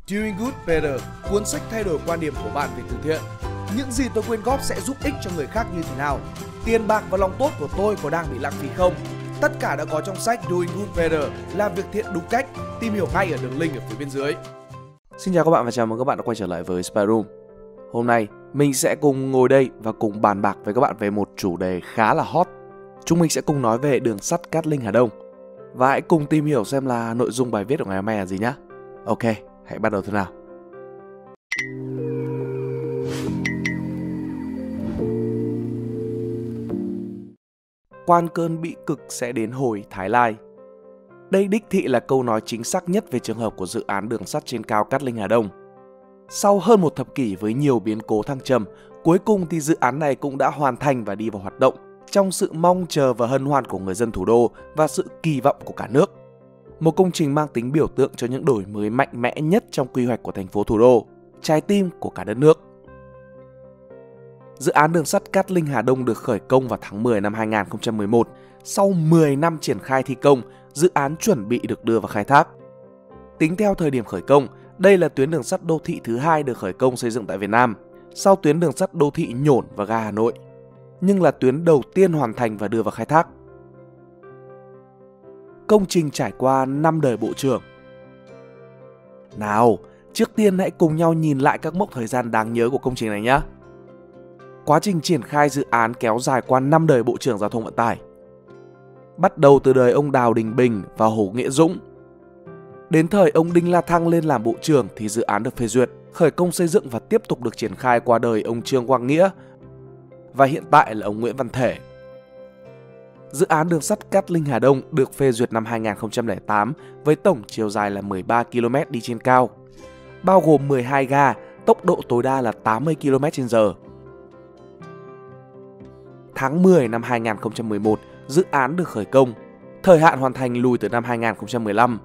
Doing Good Better, cuốn sách thay đổi quan điểm của bạn về từ thiện. Những gì tôi quyên góp sẽ giúp ích cho người khác như thế nào? Tiền bạc và lòng tốt của tôi có đang bị lãng phí không? Tất cả đã có trong sách Doing Good Better, làm việc thiện đúng cách. Tìm hiểu ngay ở đường link ở phía bên dưới. Xin chào các bạn và chào mừng các bạn đã quay trở lại với Spy Room. Hôm nay mình sẽ cùng ngồi đây và cùng bàn bạc với các bạn về một chủ đề khá là hot. Chúng mình sẽ cùng nói về đường sắt Cát Linh Hà Đông. Và hãy cùng tìm hiểu xem là nội dung bài viết của ngày hôm nay là gì nhé. Ok, hãy bắt đầu thôi nào. Quan cơn bị cực sẽ đến hồi Thái Lai. Đây đích thị là câu nói chính xác nhất về trường hợp của dự án đường sắt trên cao Cát Linh Hà Đông. Sau hơn một thập kỷ với nhiều biến cố thăng trầm, cuối cùng thì dự án này cũng đã hoàn thành và đi vào hoạt động trong sự mong chờ và hân hoan của người dân thủ đô và sự kỳ vọng của cả nước. Một công trình mang tính biểu tượng cho những đổi mới mạnh mẽ nhất trong quy hoạch của thành phố thủ đô, trái tim của cả đất nước. Dự án đường sắt Cát Linh Hà Đông được khởi công vào tháng 10 năm 2011. Sau 10 năm triển khai thi công, dự án chuẩn bị được đưa vào khai thác. Tính theo thời điểm khởi công, đây là tuyến đường sắt đô thị thứ hai được khởi công xây dựng tại Việt Nam, sau tuyến đường sắt đô thị Nhổn và ga Hà Nội, nhưng là tuyến đầu tiên hoàn thành và đưa vào khai thác. Công trình trải qua 5 đời bộ trưởng. Nào, trước tiên hãy cùng nhau nhìn lại các mốc thời gian đáng nhớ của công trình này nhé. Quá trình triển khai dự án kéo dài qua 5 đời Bộ trưởng Giao thông Vận tải. Bắt đầu từ đời ông Đào Đình Bình và Hồ Nghĩa Dũng. Đến thời ông Đinh La Thăng lên làm Bộ trưởng thì dự án được phê duyệt, khởi công xây dựng và tiếp tục được triển khai qua đời ông Trương Quang Nghĩa và hiện tại là ông Nguyễn Văn Thể. Dự án đường sắt Cát Linh Hà Đông được phê duyệt năm 2008 với tổng chiều dài là 13 km đi trên cao, bao gồm 12 ga, tốc độ tối đa là 80 km/h. Tháng 10 năm 2011, dự án được khởi công, thời hạn hoàn thành lùi từ năm 2015.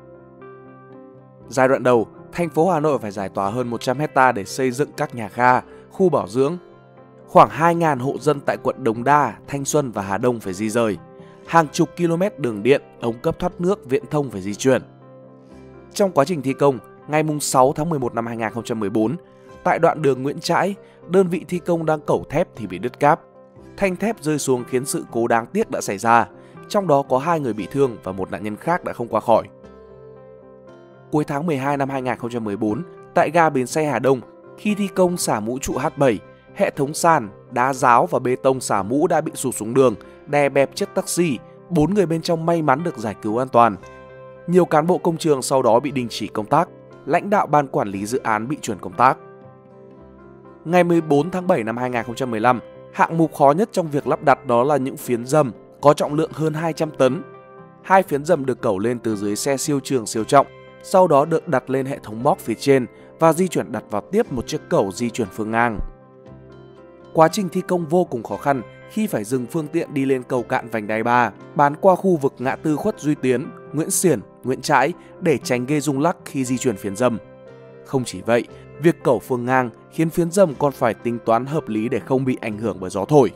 Giai đoạn đầu, thành phố Hà Nội phải giải tỏa hơn 100 hectare để xây dựng các nhà ga, khu bảo dưỡng. Khoảng 2.000 hộ dân tại quận Đống Đa, Thanh Xuân và Hà Đông phải di rời. Hàng chục km đường điện, ống cấp thoát nước, viễn thông phải di chuyển. Trong quá trình thi công, ngày 6 tháng 11 năm 2014, tại đoạn đường Nguyễn Trãi, đơn vị thi công đang cẩu thép thì bị đứt cáp. Thanh thép rơi xuống khiến sự cố đáng tiếc đã xảy ra, trong đó có 2 người bị thương và một nạn nhân khác đã không qua khỏi. Cuối tháng 12 năm 2014, tại ga bến xe Hà Đông, khi thi công xả mũ trụ H7, hệ thống sàn, đá ráo và bê tông xả mũ đã bị sụt xuống đường, đè bẹp chiếc taxi, 4 người bên trong may mắn được giải cứu an toàn. Nhiều cán bộ công trường sau đó bị đình chỉ công tác, lãnh đạo ban quản lý dự án bị chuyển công tác. Ngày 14 tháng 7 năm 2015, hạng mục khó nhất trong việc lắp đặt đó là những phiến dầm có trọng lượng hơn 200 tấn. 2 phiến dầm được cẩu lên từ dưới xe siêu trường siêu trọng, sau đó được đặt lên hệ thống móc phía trên và di chuyển đặt vào tiếp một chiếc cẩu di chuyển phương ngang. Quá trình thi công vô cùng khó khăn khi phải dừng phương tiện đi lên cầu cạn vành đai 3, bán qua khu vực ngã tư Khuất Duy Tiến, Nguyễn Xiển, Nguyễn Trãi để tránh gây rung lắc khi di chuyển phiến dầm. Không chỉ vậy, việc cẩu phương ngang khiến phiến dầm còn phải tính toán hợp lý để không bị ảnh hưởng bởi gió thổi.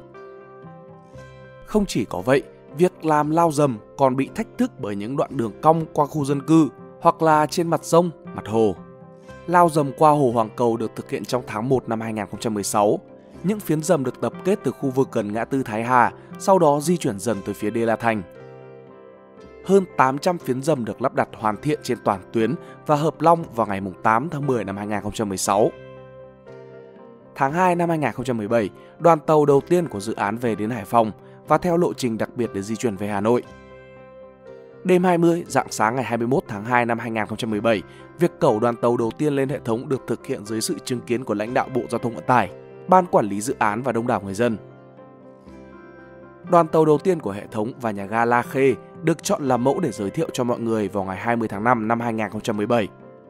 Không chỉ có vậy, việc làm lao dầm còn bị thách thức bởi những đoạn đường cong qua khu dân cư hoặc là trên mặt sông, mặt hồ. Lao dầm qua hồ Hoàng Cầu được thực hiện trong tháng 1 năm 2016. Những phiến dầm được tập kết từ khu vực gần ngã tư Thái Hà, sau đó di chuyển dần tới phía Đê La Thành. Hơn 800 phiến dầm được lắp đặt hoàn thiện trên toàn tuyến và hợp long vào ngày 8 tháng 10 năm 2016. Tháng 2 năm 2017, đoàn tàu đầu tiên của dự án về đến Hải Phòng và theo lộ trình đặc biệt để di chuyển về Hà Nội. Đêm 20, rạng sáng ngày 21 tháng 2 năm 2017, việc cẩu đoàn tàu đầu tiên lên hệ thống được thực hiện dưới sự chứng kiến của lãnh đạo Bộ Giao thông Vận tải, ban quản lý dự án và đông đảo người dân. Đoàn tàu đầu tiên của hệ thống và nhà ga La Khê được chọn làm mẫu để giới thiệu cho mọi người vào ngày 20 tháng 5 năm 2017.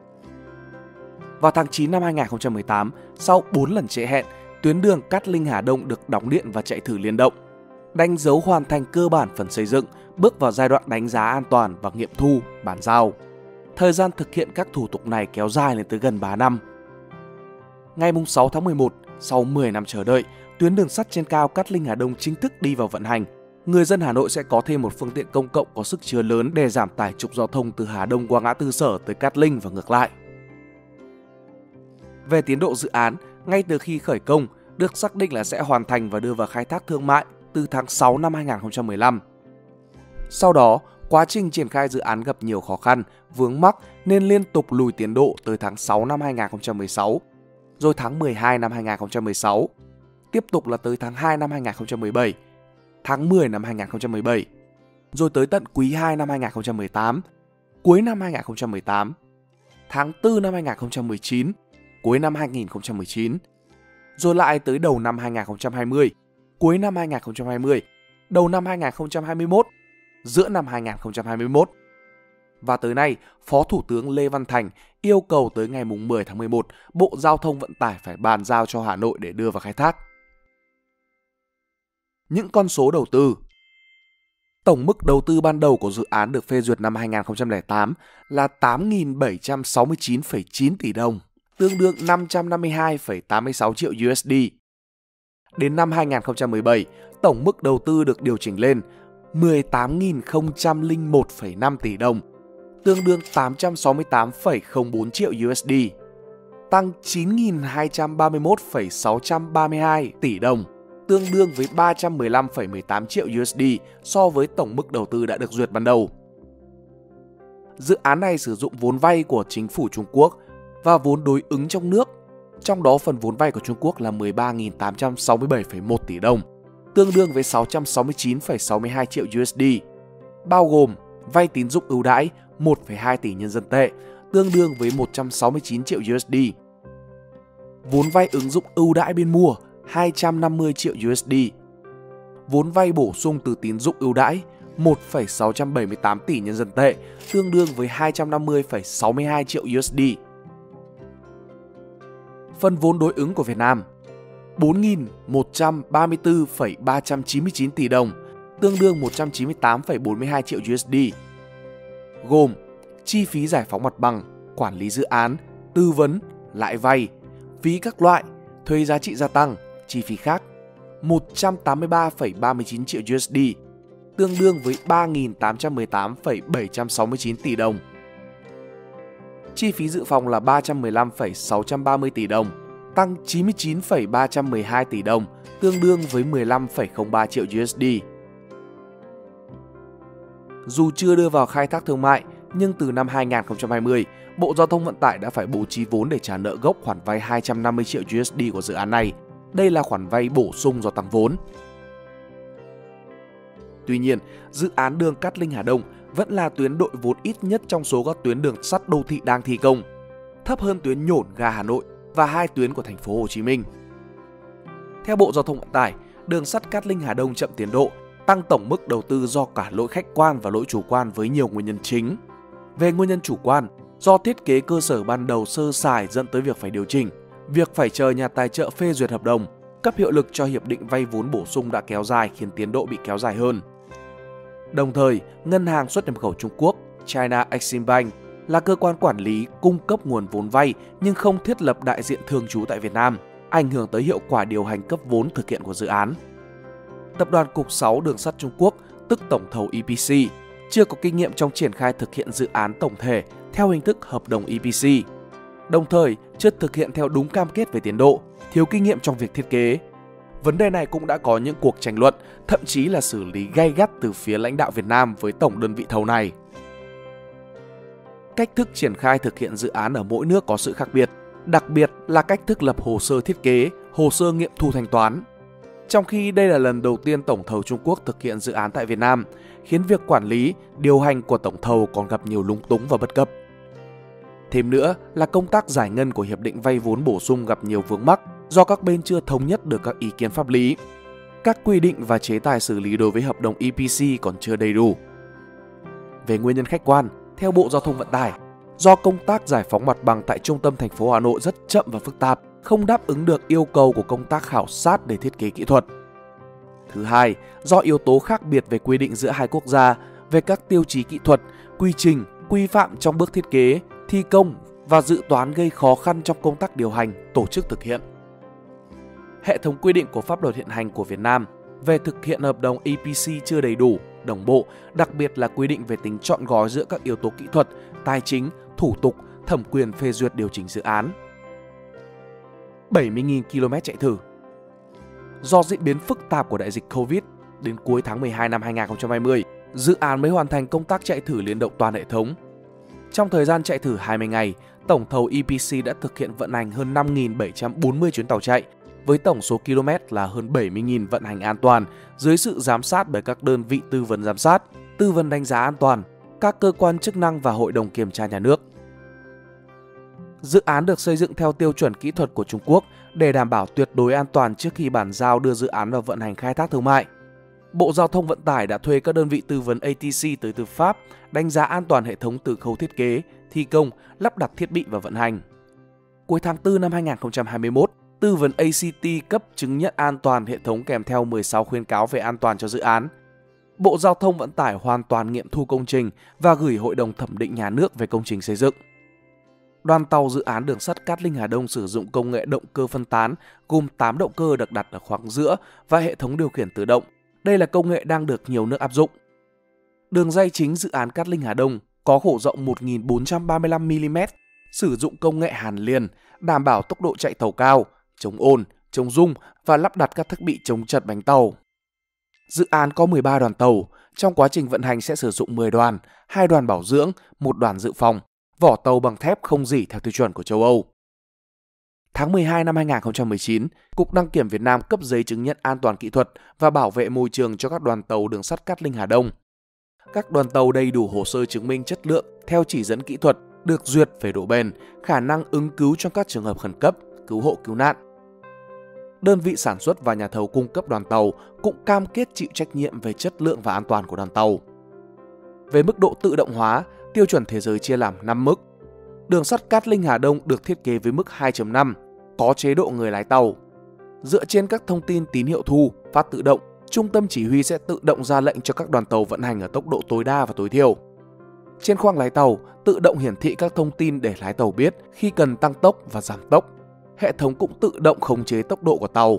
Vào tháng 9 năm 2018, sau 4 lần trễ hẹn, tuyến đường Cát Linh Hà Đông được đóng điện và chạy thử liên động, đánh dấu hoàn thành cơ bản phần xây dựng, bước vào giai đoạn đánh giá an toàn và nghiệm thu, bàn giao. Thời gian thực hiện các thủ tục này kéo dài lên tới gần 3 năm. Ngày 6 tháng 11, sau 10 năm chờ đợi, tuyến đường sắt trên cao Cát Linh Hà Đông chính thức đi vào vận hành. Người dân Hà Nội sẽ có thêm một phương tiện công cộng có sức chứa lớn để giảm tải trục giao thông từ Hà Đông qua ngã tư Sở tới Cát Linh và ngược lại. Về tiến độ dự án, ngay từ khi khởi công, được xác định là sẽ hoàn thành và đưa vào khai thác thương mại từ tháng 6 năm 2015. Sau đó, quá trình triển khai dự án gặp nhiều khó khăn, vướng mắc nên liên tục lùi tiến độ tới tháng 6 năm 2016, rồi tháng 12 năm 2016, tiếp tục là tới tháng 2 năm 2017, tháng 10 năm 2017, rồi tới tận quý 2 năm 2018, cuối năm 2018, tháng 4 năm 2019, cuối năm 2019, rồi lại tới đầu năm 2020, cuối năm 2020, đầu năm 2021, giữa năm 2021. Và tới nay, Phó Thủ tướng Lê Văn Thành yêu cầu tới ngày 10 tháng 11, Bộ Giao thông Vận tải phải bàn giao cho Hà Nội để đưa vào khai thác. Những con số đầu tư. Tổng mức đầu tư ban đầu của dự án được phê duyệt năm 2008 là 8.769,9 tỷ đồng, tương đương 552,86 triệu USD. Đến năm 2017, tổng mức đầu tư được điều chỉnh lên 18.001,5 tỷ đồng, tương đương 868,04 triệu USD, tăng 9.231,632 tỷ đồng, tương đương với 315,18 triệu USD so với tổng mức đầu tư đã được duyệt ban đầu. Dự án này sử dụng vốn vay của chính phủ Trung Quốc và vốn đối ứng trong nước, trong đó phần vốn vay của Trung Quốc là 13.867,1 tỷ đồng, tương đương với 669,62 triệu USD, bao gồm vay tín dụng ưu đãi 1,2 tỷ nhân dân tệ, tương đương với 169 triệu USD, vốn vay ứng dụng ưu đãi bên mua 250 triệu USD, vốn vay bổ sung từ tín dụng ưu đãi 1,678 tỷ nhân dân tệ, tương đương với 250,62 triệu USD. Phần vốn đối ứng của Việt Nam 4.134,399 tỷ đồng, tương đương 198,42 triệu USD, gồm chi phí giải phóng mặt bằng, quản lý dự án, tư vấn, lãi vay, phí các loại, thuế giá trị gia tăng, chi phí khác 183,39 triệu USD, tương đương với 3.818,769 tỷ đồng. Chi phí dự phòng là 315,630 tỷ đồng, tăng 99,312 tỷ đồng, tương đương với 15,03 triệu USD. Dù chưa đưa vào khai thác thương mại, nhưng từ năm 2020, Bộ Giao thông Vận tải đã phải bố trí vốn để trả nợ gốc khoản vay 250 triệu USD của dự án này. Đây là khoản vay bổ sung do tăng vốn. Tuy nhiên, dự án đường Cát Linh - Hà Đông vẫn là tuyến đội vốn ít nhất trong số các tuyến đường sắt đô thị đang thi công, thấp hơn tuyến Nhổn ga Hà Nội và 2 tuyến của thành phố Hồ Chí Minh. Theo Bộ Giao thông Vận tải, đường sắt Cát Linh - Hà Đông chậm tiến độ, tăng tổng mức đầu tư do cả lỗi khách quan và lỗi chủ quan với nhiều nguyên nhân chính. Về nguyên nhân chủ quan, do thiết kế cơ sở ban đầu sơ sài dẫn tới việc phải điều chỉnh, việc phải chờ nhà tài trợ phê duyệt hợp đồng, cấp hiệu lực cho hiệp định vay vốn bổ sung đã kéo dài khiến tiến độ bị kéo dài hơn. Đồng thời, Ngân hàng xuất nhập khẩu Trung Quốc China Exim Bank là cơ quan quản lý cung cấp nguồn vốn vay nhưng không thiết lập đại diện thường trú tại Việt Nam, ảnh hưởng tới hiệu quả điều hành cấp vốn thực hiện của dự án. Tập đoàn Cục 6 Đường sắt Trung Quốc, tức tổng thầu EPC, chưa có kinh nghiệm trong triển khai thực hiện dự án tổng thể theo hình thức hợp đồng EPC. Đồng thời, chưa thực hiện theo đúng cam kết về tiến độ, thiếu kinh nghiệm trong việc thiết kế. Vấn đề này cũng đã có những cuộc tranh luận, thậm chí là xử lý gay gắt từ phía lãnh đạo Việt Nam với tổng đơn vị thầu này. Cách thức triển khai thực hiện dự án ở mỗi nước có sự khác biệt, đặc biệt là cách thức lập hồ sơ thiết kế, hồ sơ nghiệm thu thanh toán. Trong khi đây là lần đầu tiên tổng thầu Trung Quốc thực hiện dự án tại Việt Nam, khiến việc quản lý, điều hành của tổng thầu còn gặp nhiều lúng túng và bất cập. Thêm nữa là công tác giải ngân của hiệp định vay vốn bổ sung gặp nhiều vướng mắc do các bên chưa thống nhất được các ý kiến pháp lý. Các quy định và chế tài xử lý đối với hợp đồng EPC còn chưa đầy đủ. Về nguyên nhân khách quan, theo Bộ Giao thông Vận tải, do công tác giải phóng mặt bằng tại trung tâm thành phố Hà Nội rất chậm và phức tạp, không đáp ứng được yêu cầu của công tác khảo sát để thiết kế kỹ thuật. Thứ hai, do yếu tố khác biệt về quy định giữa hai quốc gia về các tiêu chí kỹ thuật, quy trình, quy phạm trong bước thiết kế, thi công và dự toán gây khó khăn trong công tác điều hành, tổ chức thực hiện. Hệ thống quy định của pháp luật hiện hành của Việt Nam về thực hiện hợp đồng EPC chưa đầy đủ, đồng bộ, đặc biệt là quy định về tính trọn gói giữa các yếu tố kỹ thuật, tài chính, thủ tục, thẩm quyền phê duyệt điều chỉnh dự án. 70.000 km chạy thử. Do diễn biến phức tạp của đại dịch Covid, đến cuối tháng 12 năm 2020, dự án mới hoàn thành công tác chạy thử liên động toàn hệ thống. Trong thời gian chạy thử 20 ngày, tổng thầu EPC đã thực hiện vận hành hơn 5.740 chuyến tàu chạy, với tổng số km là hơn 70.000 vận hành an toàn dưới sự giám sát bởi các đơn vị tư vấn giám sát, tư vấn đánh giá an toàn, các cơ quan chức năng và hội đồng kiểm tra nhà nước. Dự án được xây dựng theo tiêu chuẩn kỹ thuật của Trung Quốc để đảm bảo tuyệt đối an toàn trước khi bàn giao đưa dự án vào vận hành khai thác thương mại. Bộ Giao thông Vận tải đã thuê các đơn vị tư vấn ATC tới từ Pháp đánh giá an toàn hệ thống từ khâu thiết kế, thi công, lắp đặt thiết bị và vận hành. Cuối tháng 4 năm 2021, tư vấn ACT cấp chứng nhận an toàn hệ thống kèm theo 16 khuyến cáo về an toàn cho dự án. Bộ Giao thông Vận tải hoàn toàn nghiệm thu công trình và gửi Hội đồng thẩm định nhà nước về công trình xây dựng. Đoàn tàu dự án đường sắt Cát Linh Hà Đông sử dụng công nghệ động cơ phân tán gồm 8 động cơ được đặt ở khoang giữa và hệ thống điều khiển tự động. Đây là công nghệ đang được nhiều nước áp dụng. Đường ray chính dự án Cát Linh Hà Đông có khổ rộng 1.435 mm, sử dụng công nghệ hàn liền, đảm bảo tốc độ chạy tàu cao, chống ồn, chống rung và lắp đặt các thiết bị chống trật bánh tàu. Dự án có 13 đoàn tàu, trong quá trình vận hành sẽ sử dụng 10 đoàn, 2 đoàn bảo dưỡng, 1 đoàn dự phòng, vỏ tàu bằng thép không rỉ theo tiêu chuẩn của châu Âu. Tháng 12 năm 2019, Cục Đăng kiểm Việt Nam cấp giấy chứng nhận an toàn kỹ thuật và bảo vệ môi trường cho các đoàn tàu đường sắt Cát Linh Hà Đông. Các đoàn tàu đầy đủ hồ sơ chứng minh chất lượng theo chỉ dẫn kỹ thuật, được duyệt về độ bền, khả năng ứng cứu trong các trường hợp khẩn cấp, cứu hộ cứu nạn. Đơn vị sản xuất và nhà thầu cung cấp đoàn tàu cũng cam kết chịu trách nhiệm về chất lượng và an toàn của đoàn tàu. Về mức độ tự động hóa, tiêu chuẩn thế giới chia làm 5 mức. Đường sắt Cát Linh Hà Đông được thiết kế với mức 2.5, có chế độ người lái tàu. Dựa trên các thông tin tín hiệu thu, phát tự động, trung tâm chỉ huy sẽ tự động ra lệnh cho các đoàn tàu vận hành ở tốc độ tối đa và tối thiểu. Trên khoang lái tàu, tự động hiển thị các thông tin để lái tàu biết khi cần tăng tốc và giảm tốc. Hệ thống cũng tự động khống chế tốc độ của tàu.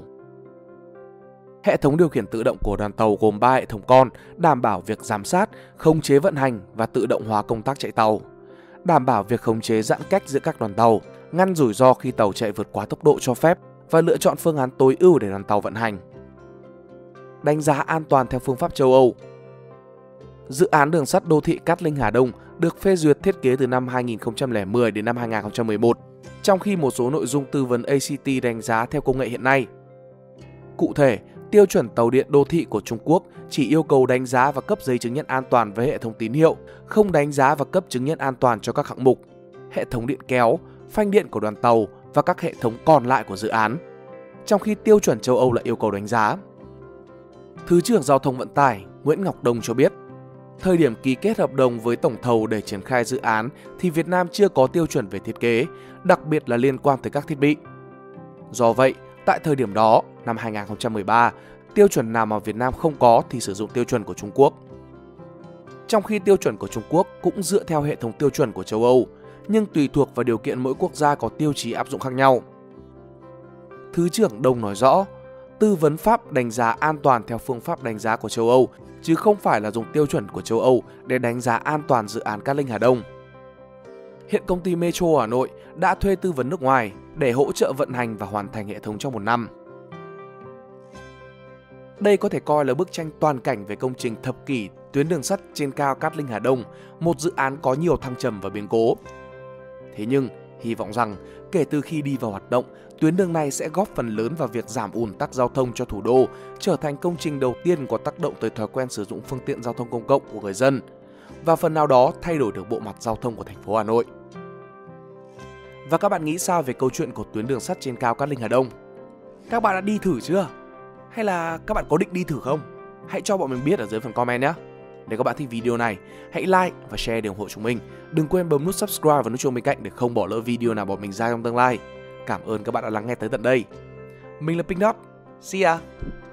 Hệ thống điều khiển tự động của đoàn tàu gồm 3 hệ thống con, đảm bảo việc giám sát, khống chế vận hành và tự động hóa công tác chạy tàu, đảm bảo việc khống chế giãn cách giữa các đoàn tàu, ngăn rủi ro khi tàu chạy vượt quá tốc độ cho phép và lựa chọn phương án tối ưu để đoàn tàu vận hành. Đánh giá an toàn theo phương pháp châu Âu. Dự án đường sắt đô thị Cát Linh Hà Đông được phê duyệt thiết kế từ năm 2010 đến năm 2011, trong khi một số nội dung tư vấn ACT đánh giá theo công nghệ hiện nay. Cụ thể, tiêu chuẩn tàu điện đô thị của Trung Quốc chỉ yêu cầu đánh giá và cấp giấy chứng nhận an toàn với hệ thống tín hiệu, không đánh giá và cấp chứng nhận an toàn cho các hạng mục, hệ thống điện kéo, phanh điện của đoàn tàu và các hệ thống còn lại của dự án, trong khi tiêu chuẩn châu Âu lại yêu cầu đánh giá. Thứ trưởng Giao thông Vận tải Nguyễn Ngọc Đông cho biết, thời điểm ký kết hợp đồng với tổng thầu để triển khai dự án thì Việt Nam chưa có tiêu chuẩn về thiết kế, đặc biệt là liên quan tới các thiết bị. Do vậy, tại thời điểm đó, năm 2013, tiêu chuẩn nào mà Việt Nam không có thì sử dụng tiêu chuẩn của Trung Quốc. Trong khi tiêu chuẩn của Trung Quốc cũng dựa theo hệ thống tiêu chuẩn của châu Âu, nhưng tùy thuộc vào điều kiện mỗi quốc gia có tiêu chí áp dụng khác nhau. Thứ trưởng Đông nói rõ, tư vấn Pháp đánh giá an toàn theo phương pháp đánh giá của châu Âu, chứ không phải là dùng tiêu chuẩn của châu Âu để đánh giá an toàn dự án Cát Linh Hà Đông. Hiện công ty Metro Hà Nội đã thuê tư vấn nước ngoài để hỗ trợ vận hành và hoàn thành hệ thống trong 1 năm. Đây có thể coi là bức tranh toàn cảnh về công trình thập kỷ tuyến đường sắt trên cao Cát Linh Hà Đông, một dự án có nhiều thăng trầm và biến cố. Thế nhưng, hy vọng rằng kể từ khi đi vào hoạt động, tuyến đường này sẽ góp phần lớn vào việc giảm ùn tắc giao thông cho thủ đô, trở thành công trình đầu tiên có tác động tới thói quen sử dụng phương tiện giao thông công cộng của người dân và phần nào đó thay đổi được bộ mặt giao thông của thành phố Hà Nội. Và các bạn nghĩ sao về câu chuyện của tuyến đường sắt trên cao Cát Linh Hà Đông? Các bạn đã đi thử chưa? Hay là các bạn có định đi thử không? Hãy cho bọn mình biết ở dưới phần comment nhé. Nếu các bạn thích video này, hãy like và share để ủng hộ chúng mình. Đừng quên bấm nút subscribe và nút chuông bên cạnh để không bỏ lỡ video nào bọn mình ra trong tương lai. Cảm ơn các bạn đã lắng nghe tới tận đây. Mình là Pink Dot. See ya!